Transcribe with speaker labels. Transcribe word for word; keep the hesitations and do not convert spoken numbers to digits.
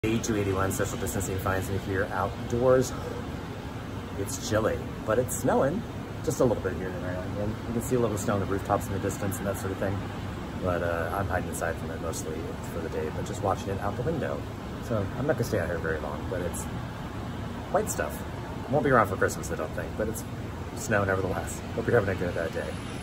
Speaker 1: A two eighty-one social distancing finds me here outdoors. It's chilly, but it's snowing just a little bit here and there. And you can see a little snow on the rooftops in the distance and that sort of thing. But uh, I'm hiding inside from it mostly for the day, but just watching it out the window. So I'm not gonna stay out here very long, but it's white stuff. Won't be around for Christmas, I don't think, but it's snow nevertheless. Hope you're having a good uh, day.